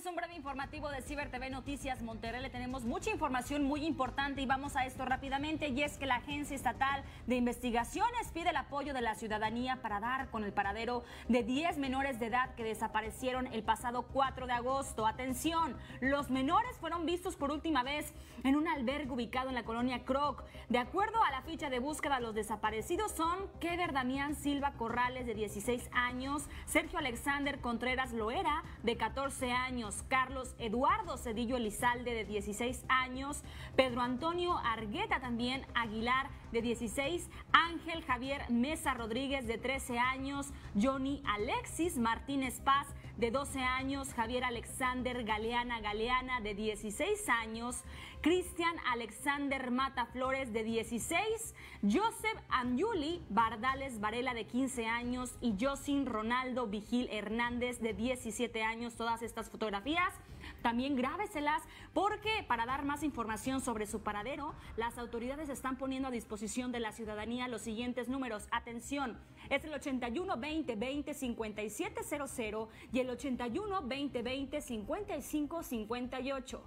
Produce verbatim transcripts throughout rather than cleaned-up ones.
es un breve informativo de Ciber T V Noticias Monterrey. Le tenemos mucha información muy importante y vamos a esto rápidamente. Y es que la Agencia Estatal de Investigaciones pide el apoyo de la ciudadanía para dar con el paradero de diez menores de edad que desaparecieron el pasado cuatro de agosto. Atención, los menores fueron vistos por última vez en un albergue ubicado en la colonia Croc. De acuerdo a la ficha de búsqueda, los desaparecidos son Keder Damián Silva Corrales, de dieciséis años, Sergio Alexander Contreras Loera, de catorce años, Carlos Eduardo Cedillo Elizalde, de dieciséis años, Pedro Antonio Argueta también Aguilar, de dieciséis, Ángel Javier Mesa Rodríguez, de trece años, Johnny Alexis Martínez Paz, de doce años, Javier Alexander Galeana Galeana, de dieciséis años, Cristian Alexander Mata Flores, de dieciséis, Joseph Anyuli Bardales Varela, de quince años, y Josin Ronaldo Vigil Hernández, de diecisiete años. Todas estas fotografías también grábeselas, porque para dar más información sobre su paradero, las autoridades están poniendo a disposición de la ciudadanía los siguientes números. Atención, es el ochenta y uno, veinte, veinte, cincuenta y siete cero cero y el ochenta y uno, veinte, veinte, cincuenta y cinco cincuenta y ocho.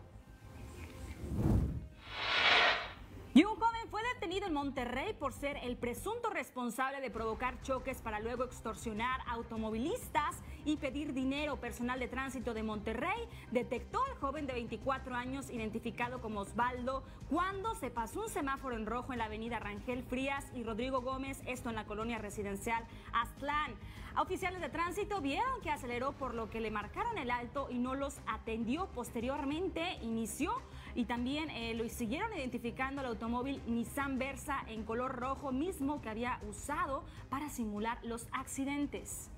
Y un joven fue detenido en Monterrey por ser el presunto responsable de provocar choques para luego extorsionar automovilistas y pedir dinero. Personal de tránsito de Monterrey detectó al joven de veinticuatro años, identificado como Osvaldo, cuando se pasó un semáforo en rojo en la avenida Rangel Frías y Rodrigo Gómez, esto en la colonia residencial Aztlán. Oficiales de tránsito vieron que aceleró, por lo que le marcaron el alto y no los atendió. Posteriormente inició y también eh, lo siguieron identificando el automóvil Nissan Versa en color rojo, mismo que había usado para simular los accidentes.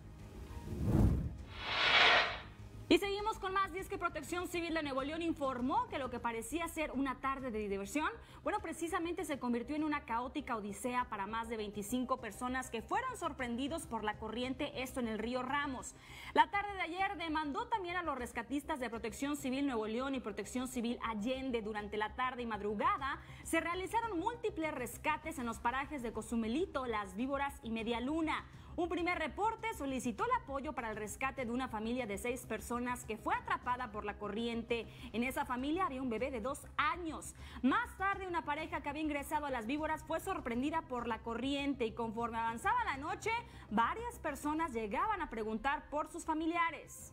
Y seguimos con más, y es que Protección Civil de Nuevo León informó que lo que parecía ser una tarde de diversión, bueno, precisamente se convirtió en una caótica odisea para más de veinticinco personas que fueron sorprendidos por la corriente, esto en el río Ramos. La tarde de ayer demandó también a los rescatistas de Protección Civil Nuevo León y Protección Civil Allende. Durante la tarde y madrugada se realizaron múltiples rescates en los parajes de Cozumelito, Las Víboras y Media Luna. Un primer reporte solicitó el apoyo para el rescate de una familia de seis personas que fue atrapada por la corriente. En esa familia había un bebé de dos años. Más tarde, una pareja que había ingresado a Las Víboras fue sorprendida por la corriente y conforme avanzaba la noche, varias personas llegaban a preguntar por sus familiares.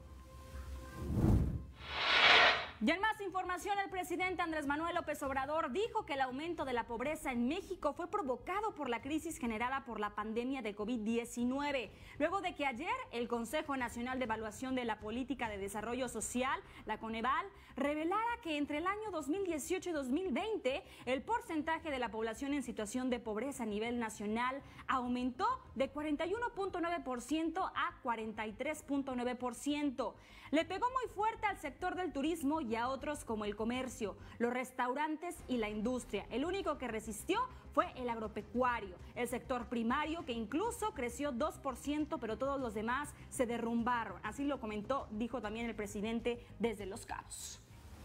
Y en más información, el presidente Andrés Manuel López Obrador dijo que el aumento de la pobreza en México fue provocado por la crisis generada por la pandemia de COVID diecinueve, luego de que ayer el Consejo Nacional de Evaluación de la Política de Desarrollo Social, la Coneval, revelara que entre el año dos mil dieciocho y dos mil veinte el porcentaje de la población en situación de pobreza a nivel nacional aumentó de cuarenta y uno punto nueve por ciento a cuarenta y tres punto nueve por ciento. Le pegó muy fuerte al sector del turismo y a otros como el comercio, los restaurantes y la industria. El único que resistió fue el agropecuario, el sector primario, que incluso creció dos por ciento, pero todos los demás se derrumbaron. Así lo comentó, dijo también el presidente desde Los Cabos.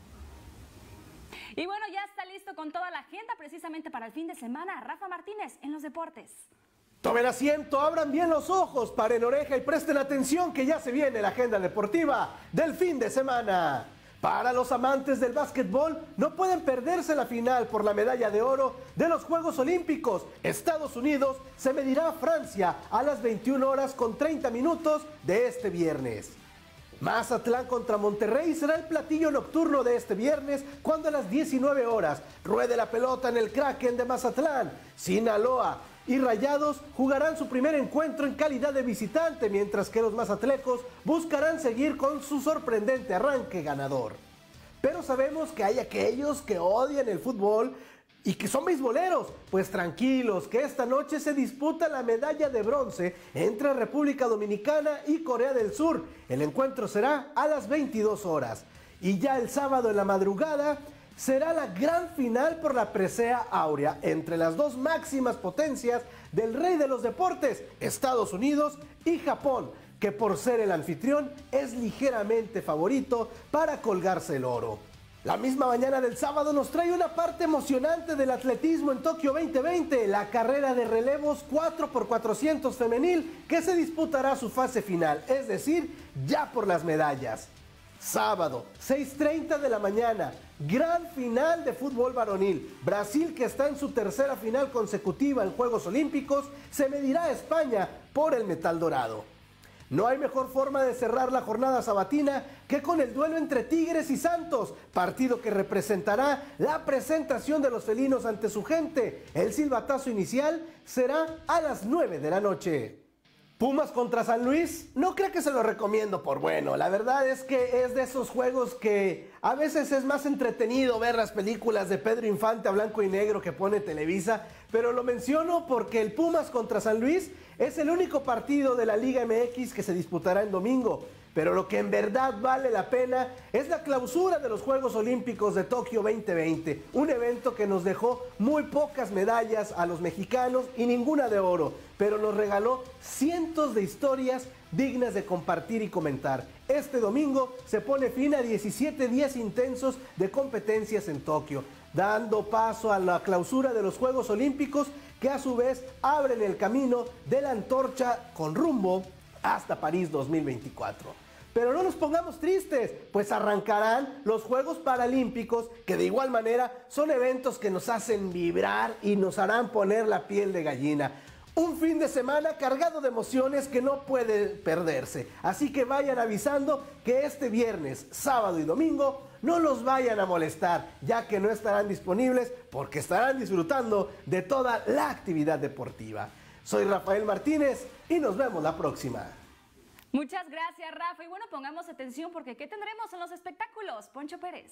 Y bueno, ya está listo con toda la agenda precisamente para el fin de semana. Rafa Martínez en los deportes. Tomen asiento, abran bien los ojos, paren oreja y presten atención que ya se viene la agenda deportiva del fin de semana. Para los amantes del básquetbol, no pueden perderse la final por la medalla de oro de los Juegos Olímpicos. Estados Unidos se medirá a Francia a las veintiuna horas con treinta minutos de este viernes. Mazatlán contra Monterrey será el platillo nocturno de este viernes, cuando a las diecinueve horas ruede la pelota en el Kraken de Mazatlán. Sinaloa y Rayados jugarán su primer encuentro en calidad de visitante, mientras que los mazatlecos buscarán seguir con su sorprendente arranque ganador. Pero sabemos que hay aquellos que odian el fútbol y que son beisboleros. Pues tranquilos, que esta noche se disputa la medalla de bronce entre República Dominicana y Corea del Sur. El encuentro será a las veintidós horas. Y ya el sábado en la madrugada será la gran final por la presea áurea entre las dos máximas potencias del rey de los deportes, Estados Unidos y Japón, que por ser el anfitrión es ligeramente favorito para colgarse el oro. La misma mañana del sábado nos trae una parte emocionante del atletismo en Tokio veinte veinte, la carrera de relevos cuatro por cuatrocientos femenil, que se disputará su fase final, es decir, ya por las medallas. Sábado, seis treinta de la mañana, gran final de fútbol varonil. Brasil, que está en su tercera final consecutiva en Juegos Olímpicos, se medirá a España por el metal dorado. No hay mejor forma de cerrar la jornada sabatina que con el duelo entre Tigres y Santos, partido que representará la presentación de los felinos ante su gente. El silbatazo inicial será a las nueve de la noche. Pumas contra San Luis, no creo que se lo recomiendo por bueno. La verdad es que es de esos juegos que a veces es más entretenido ver las películas de Pedro Infante a blanco y negro que pone Televisa, pero lo menciono porque el Pumas contra San Luis es el único partido de la Liga M X que se disputará en domingo. Pero lo que en verdad vale la pena es la clausura de los Juegos Olímpicos de Tokio veinte veinte, un evento que nos dejó muy pocas medallas a los mexicanos y ninguna de oro, pero nos regaló cientos de historias dignas de compartir y comentar. Este domingo se pone fin a diecisiete días intensos de competencias en Tokio, dando paso a la clausura de los Juegos Olímpicos, que a su vez abren el camino de la antorcha con rumbo hasta París dos mil veinticuatro. Pero no nos pongamos tristes, pues arrancarán los Juegos Paralímpicos, que de igual manera son eventos que nos hacen vibrar y nos harán poner la piel de gallina. Un fin de semana cargado de emociones que no puede perderse. Así que vayan avisando que este viernes, sábado y domingo no los vayan a molestar, ya que no estarán disponibles porque estarán disfrutando de toda la actividad deportiva. Soy Rafael Martínez y nos vemos la próxima. Muchas gracias, Rafa. Y bueno, pongamos atención porque ¿qué tendremos en los espectáculos? Poncho Pérez.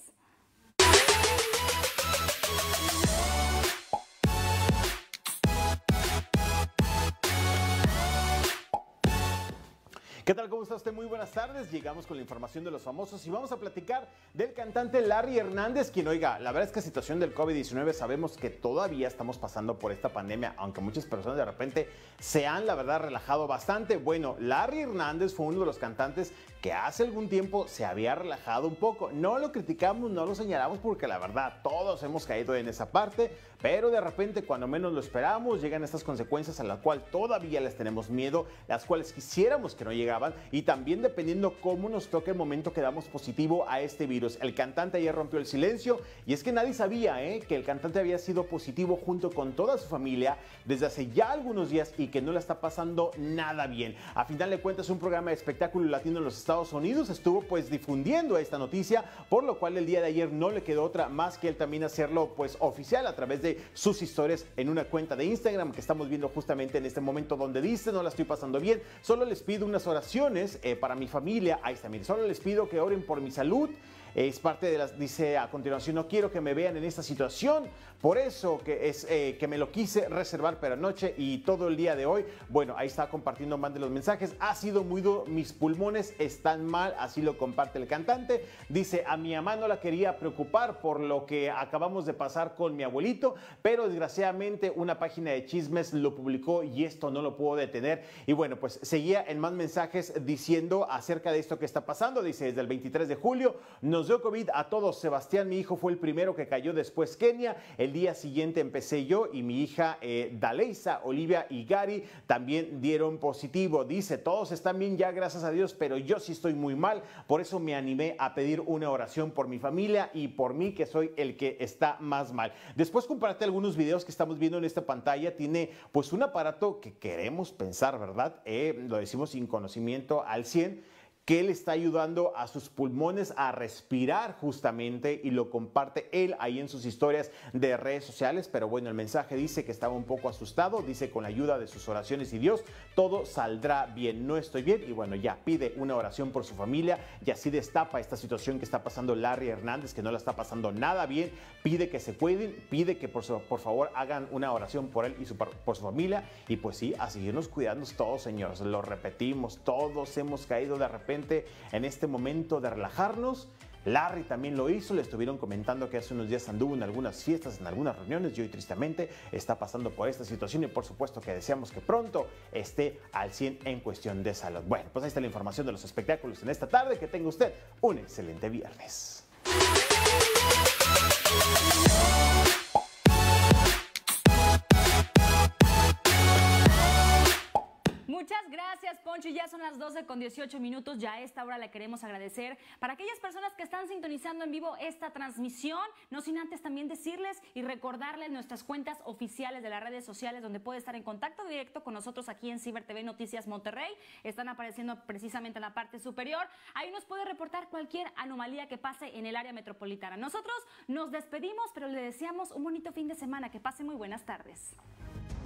¿Qué tal? ¿Cómo está usted? Muy buenas tardes. Llegamos con la información de los famosos y vamos a platicar del cantante Larry Hernández, quien, oiga, la verdad es que la situación del COVID diecinueve sabemos que todavía estamos pasando por esta pandemia, aunque muchas personas de repente se han, la verdad, relajado bastante. Bueno, Larry Hernández fue uno de los cantantes que hace algún tiempo se había relajado un poco. No lo criticamos, no lo señalamos porque la verdad todos hemos caído en esa parte, pero de repente cuando menos lo esperamos llegan estas consecuencias a las cuales todavía les tenemos miedo, las cuales quisiéramos que no llegaban, y también dependiendo cómo nos toque el momento que damos positivo a este virus. El cantante ayer rompió el silencio y es que nadie sabía ¿eh? que el cantante había sido positivo junto con toda su familia desde hace ya algunos días y que no la está pasando nada bien. A final de cuentas, un programa de espectáculo latino en los Estados Unidos estuvo pues difundiendo esta noticia, por lo cual el día de ayer no le quedó otra más que él también hacerlo pues oficial a través de sus historias en una cuenta de Instagram que estamos viendo justamente en este momento, donde dice: no la estoy pasando bien, solo les pido unas oraciones eh, para mi familia. Ahí está, mire, solo les pido que oren por mi salud. Es parte de las, dice a continuación, no quiero que me vean en esta situación, por eso que es eh, que me lo quise reservar para anoche y todo el día de hoy. Bueno, ahí está compartiendo más de los mensajes. Ha sido muy duro, mis pulmones están mal, así lo comparte el cantante. Dice: a mi mamá no la quería preocupar por lo que acabamos de pasar con mi abuelito, pero desgraciadamente una página de chismes lo publicó y esto no lo puedo detener. Y bueno, pues seguía en más mensajes diciendo acerca de esto que está pasando. Dice: desde el veintitrés de julio nos Nos dio COVID a todos. Sebastián, mi hijo, fue el primero que cayó, después Kenia. El día siguiente empecé yo y mi hija eh, Daleisa, Olivia y Gary también dieron positivo. Dice: todos están bien ya, gracias a Dios, pero yo sí estoy muy mal. Por eso me animé a pedir una oración por mi familia y por mí, que soy el que está más mal. Después comparte algunos videos que estamos viendo en esta pantalla. Tiene pues un aparato que queremos pensar, ¿verdad? Eh, lo decimos sin conocimiento al cien, que él está ayudando a sus pulmones a respirar justamente, y lo comparte él ahí en sus historias de redes sociales. Pero bueno, el mensaje dice que estaba un poco asustado, dice: con la ayuda de sus oraciones y Dios, todo saldrá bien, no estoy bien. Y bueno, ya pide una oración por su familia y así destapa esta situación que está pasando Larry Hernández, que no la está pasando nada bien. Pide que se cuiden, pide que por, su, por favor hagan una oración por él y su, por su familia, y pues sí, a seguirnos cuidando todos, señores. Lo repetimos, todos hemos caído de repente en este momento de relajarnos. Larry también lo hizo, le estuvieron comentando que hace unos días anduvo en algunas fiestas, en algunas reuniones, y hoy tristemente está pasando por esta situación, y por supuesto que deseamos que pronto esté al cien en cuestión de salud. Bueno, pues ahí está la información de los espectáculos en esta tarde. Que tenga usted un excelente viernes. Muchas Gracias, Poncho. Ya son las doce con dieciocho minutos. Ya a esta hora le queremos agradecer para aquellas personas que están sintonizando en vivo esta transmisión. No sin antes también decirles y recordarles nuestras cuentas oficiales de las redes sociales donde puede estar en contacto directo con nosotros aquí en Ciber T V Noticias Monterrey. Están apareciendo precisamente en la parte superior. Ahí nos puede reportar cualquier anomalía que pase en el área metropolitana. Nosotros nos despedimos, pero le deseamos un bonito fin de semana. Que pase muy buenas tardes.